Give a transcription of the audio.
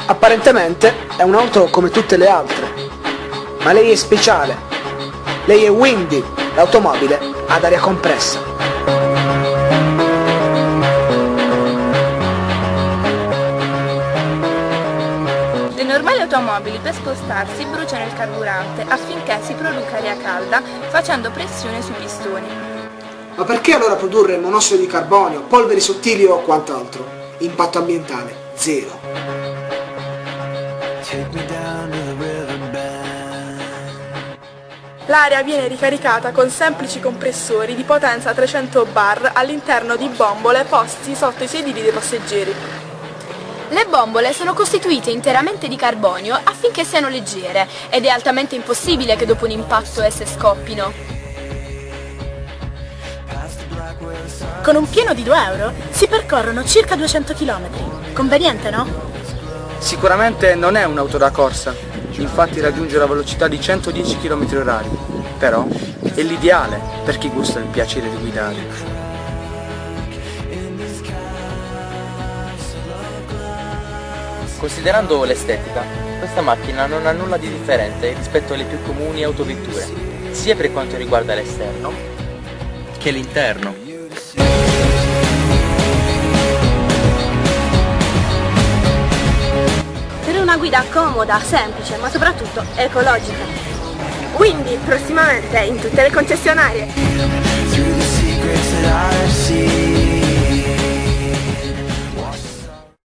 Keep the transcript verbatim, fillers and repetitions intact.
Apparentemente è un'auto come tutte le altre, ma lei è speciale. Lei è Windy, l'automobile ad aria compressa. Le normali automobili per spostarsi bruciano il carburante affinché si produca aria calda facendo pressione sui pistoni. Ma perché allora produrre monossido di carbonio, polveri sottili o quant'altro? Impatto ambientale zero. L'aria viene ricaricata con semplici compressori di potenza trecento bar all'interno di bombole posti sotto i sedili dei passeggeri. Le bombole sono costituite interamente di carbonio affinché siano leggere ed è altamente impossibile che dopo un impatto esse scoppino. Con un pieno di due euro si percorrono circa duecento chilometri. Conveniente, no? Sicuramente non è un'auto da corsa, infatti raggiunge la velocità di centodieci chilometri orari, però è l'ideale per chi gusta il piacere di guidare. Considerando l'estetica, questa macchina non ha nulla di differente rispetto alle più comuni autovetture, sia per quanto riguarda l'esterno che l'interno. Per una guida comoda, semplice, ma soprattutto ecologica. Quindi prossimamente in tutte le concessionarie.